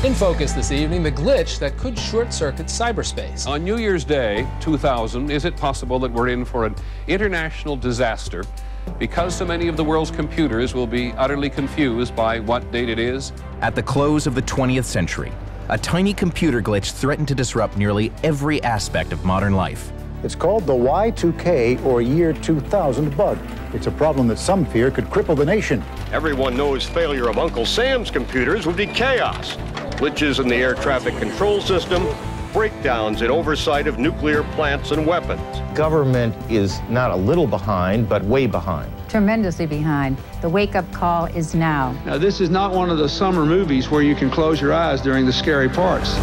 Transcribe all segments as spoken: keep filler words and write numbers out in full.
In focus this evening, the glitch that could short-circuit cyberspace. On New Year's Day, two thousand, is it possible that we're in for an international disaster because so many of the world's computers will be utterly confused by what date it is? At the close of the twentieth century, a tiny computer glitch threatened to disrupt nearly every aspect of modern life. It's called the Y two K, or year two thousand bug. It's a problem that some fear could cripple the nation. Everyone knows failure of Uncle Sam's computers would be chaos. Glitches in the air traffic control system, breakdowns in oversight of nuclear plants and weapons. Government is not a little behind, but way behind. Tremendously behind. The wake-up call is now. Now, this is not one of the summer movies where you can close your eyes during the scary parts.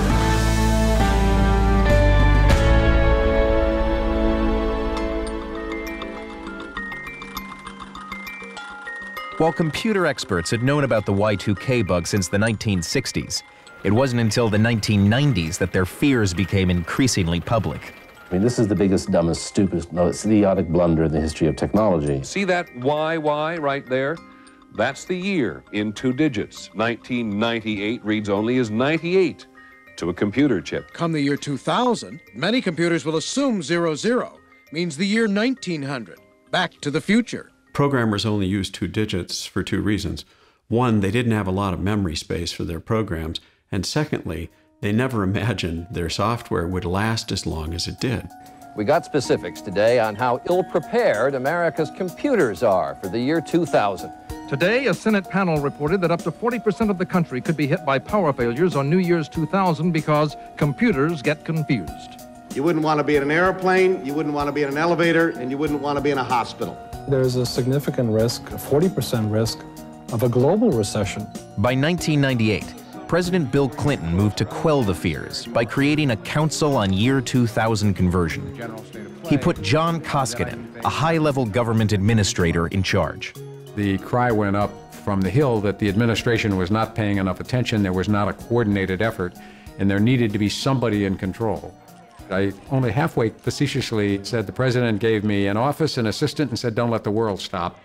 While computer experts had known about the Y two K bug since the nineteen sixties, it wasn't until the nineteen nineties that their fears became increasingly public. I mean, this is the biggest, dumbest, stupidest, most idiotic blunder in the history of technology. See that Y Y right there? That's the year in two digits. nineteen ninety-eight reads only as ninety-eight to a computer chip. Come the year two thousand, many computers will assume zero zero means the year nineteen hundred, back to the future. Programmers only used two digits for two reasons. One, they didn't have a lot of memory space for their programs. And secondly, they never imagined their software would last as long as it did. We got specifics today on how ill-prepared America's computers are for the year two thousand. Today, a Senate panel reported that up to forty percent of the country could be hit by power failures on New Year's two thousand because computers get confused. You wouldn't want to be in an airplane, you wouldn't want to be in an elevator, and you wouldn't want to be in a hospital. There's a significant risk, a forty percent risk, of a global recession. By nineteen ninety-eight, President Bill Clinton moved to quell the fears by creating a Council on Year two thousand Conversion. He put John Koskinen, a high-level government administrator, in charge. The cry went up from the Hill that the administration was not paying enough attention, there was not a coordinated effort, and there needed to be somebody in control. I only halfway facetiously said the president gave me an office, an assistant, and said, don't let the world stop.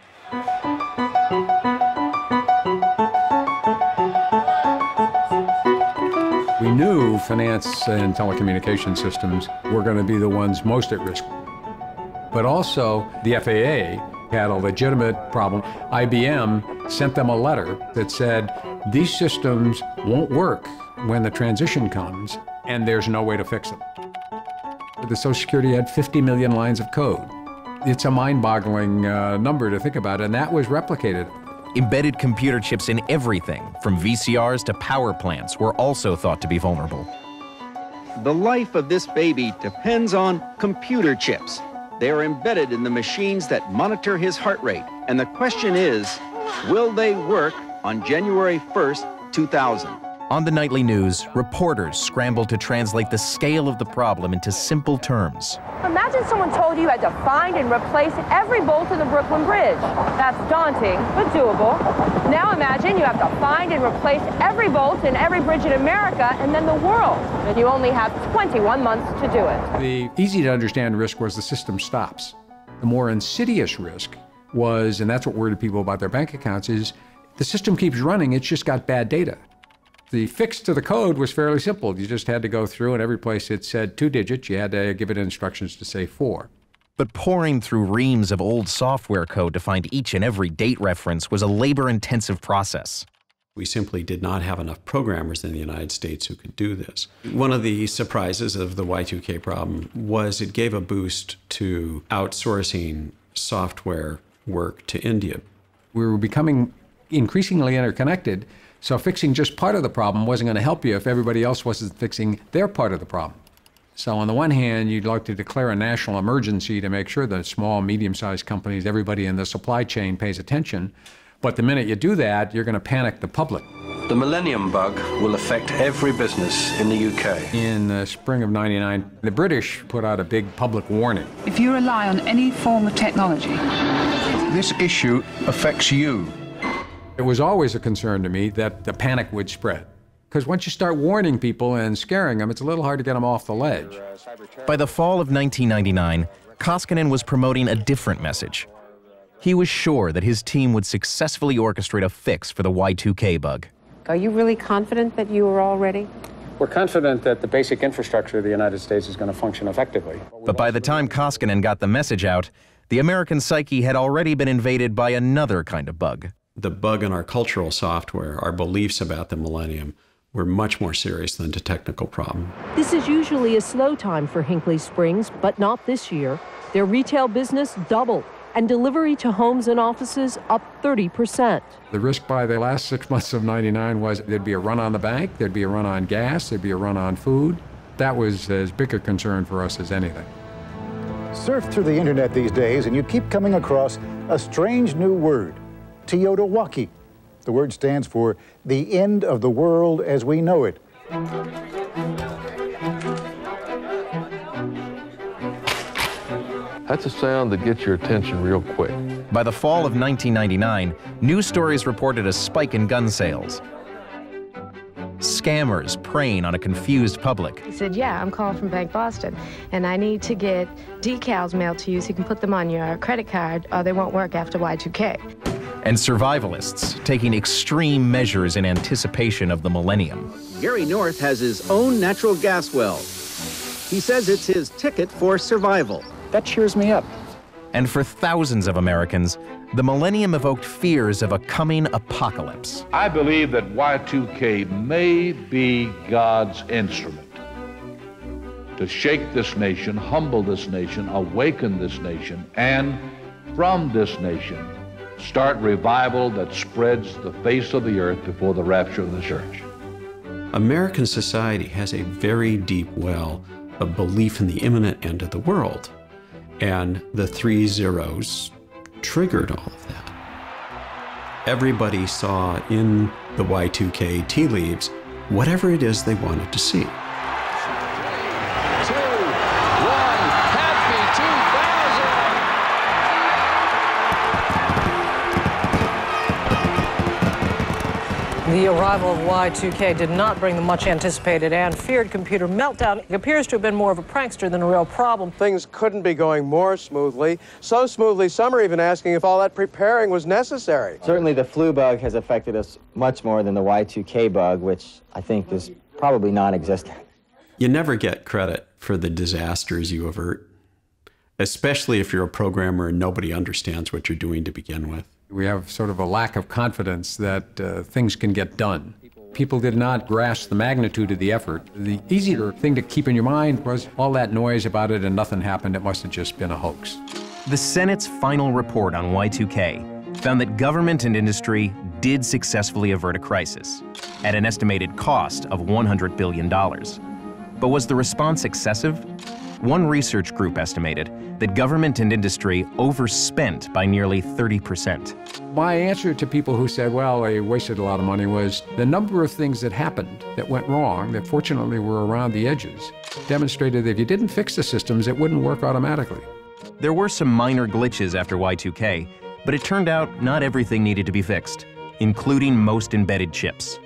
We knew finance and telecommunication systems were going to be the ones most at risk. But also, the F A A had a legitimate problem. I B M sent them a letter that said, these systems won't work when the transition comes, and there's no way to fix them. The Social Security had fifty million lines of code. It's a mind-boggling uh, number to think about, and that was replicated. Embedded computer chips in everything, from V C Rs to power plants, were also thought to be vulnerable. The life of this baby depends on computer chips. They are embedded in the machines that monitor his heart rate. And the question is, will they work on January first, two thousand? On the nightly news, reporters scrambled to translate the scale of the problem into simple terms. Imagine someone told you you had to find and replace every bolt in the Brooklyn Bridge. That's daunting, but doable. Now imagine you have to find and replace every bolt in every bridge in America and then the world, and you only have twenty-one months to do it. The easy-to-understand risk was the system stops. The more insidious risk was, and that's what worried people about their bank accounts, is the system keeps running, it's just got bad data. The fix to the code was fairly simple. You just had to go through, and every place it said two digits, you had to give it instructions to say four. But pouring through reams of old software code to find each and every date reference was a labor-intensive process. We simply did not have enough programmers in the United States who could do this. One of the surprises of the Y two K problem was it gave a boost to outsourcing software work to India. We were becoming increasingly interconnected, so fixing just part of the problem wasn't going to help you if everybody else wasn't fixing their part of the problem. So on the one hand, you'd like to declare a national emergency to make sure that small, medium-sized companies, everybody in the supply chain pays attention. But the minute you do that, you're going to panic the public. The Millennium Bug will affect every business in the U K. In the spring of ninety-nine, the British put out a big public warning. If you rely on any form of technology, this issue affects you. It was always a concern to me that the panic would spread. Because once you start warning people and scaring them, it's a little hard to get them off the ledge. By the fall of nineteen ninety-nine, Koskinen was promoting a different message. He was sure that his team would successfully orchestrate a fix for the Y two K bug. Are you really confident that you are all ready? We're confident that the basic infrastructure of the United States is going to function effectively. But by the time Koskinen got the message out, the American psyche had already been invaded by another kind of bug. The bug in our cultural software, our beliefs about the millennium, were much more serious than the technical problem. This is usually a slow time for Hinkley Springs, but not this year. Their retail business doubled, and delivery to homes and offices up thirty percent. The risk by the last six months of ninety-nine was there'd be a run on the bank, there'd be a run on gas, there'd be a run on food. That was as big a concern for us as anything. Surf through the internet these days and you keep coming across a strange new word, Teyotawaki. The word stands for the end of the world as we know it. That's a sound that gets your attention real quick. By the fall of nineteen ninety-nine, news stories reported a spike in gun sales. Scammers preying on a confused public. He said, yeah, I'm calling from Bank Boston, and I need to get decals mailed to you so you can put them on your credit card, or they won't work after Y two K. And survivalists taking extreme measures in anticipation of the millennium. Gary North has his own natural gas well. He says it's his ticket for survival. That cheers me up. And for thousands of Americans, the millennium evoked fears of a coming apocalypse. I believe that Y two K may be God's instrument to shake this nation, humble this nation, awaken this nation, and from this nation, start revival that spreads the face of the earth before the rapture of the church. American society has a very deep well of belief in the imminent end of the world. And the three zeros triggered all of that. Everybody saw in the Y two K tea leaves whatever it is they wanted to see. The arrival of Y two K did not bring the much anticipated and feared computer meltdown. It appears to have been more of a prankster than a real problem. Things couldn't be going more smoothly. So smoothly, some are even asking if all that preparing was necessary. Certainly the flu bug has affected us much more than the Y two K bug, which I think is probably non-existent. You never get credit for the disasters you avert, especially if you're a programmer and nobody understands what you're doing to begin with. We have sort of a lack of confidence that uh, things can get done. People did not grasp the magnitude of the effort. The easier thing to keep in your mind was all that noise about it and nothing happened. It must have just been a hoax. The Senate's final report on Y two K found that government and industry did successfully avert a crisis at an estimated cost of one hundred billion dollars. But was the response excessive? One research group estimated that government and industry overspent by nearly thirty percent. My answer to people who said, well, they wasted a lot of money was the number of things that happened that went wrong, that fortunately were around the edges, demonstrated that if you didn't fix the systems, it wouldn't work automatically. There were some minor glitches after Y two K, but it turned out not everything needed to be fixed, including most embedded chips.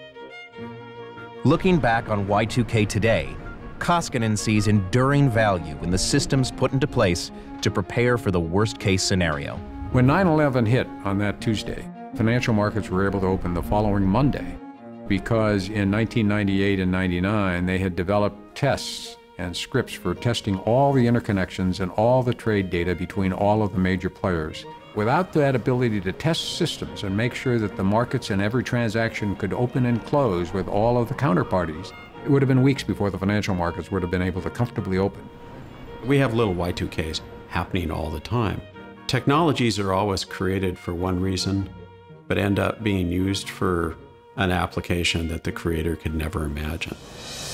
Looking back on Y two K today, Koskinen sees enduring value in the systems put into place to prepare for the worst-case scenario. When nine eleven hit on that Tuesday, financial markets were able to open the following Monday because in nineteen ninety-eight and ninety-nine, they had developed tests and scripts for testing all the interconnections and all the trade data between all of the major players. Without that ability to test systems and make sure that the markets and every transaction could open and close with all of the counterparties, it would have been weeks before the financial markets would have been able to comfortably open. We have little Y two Ks happening all the time. Technologies are always created for one reason, but end up being used for an application that the creator could never imagine.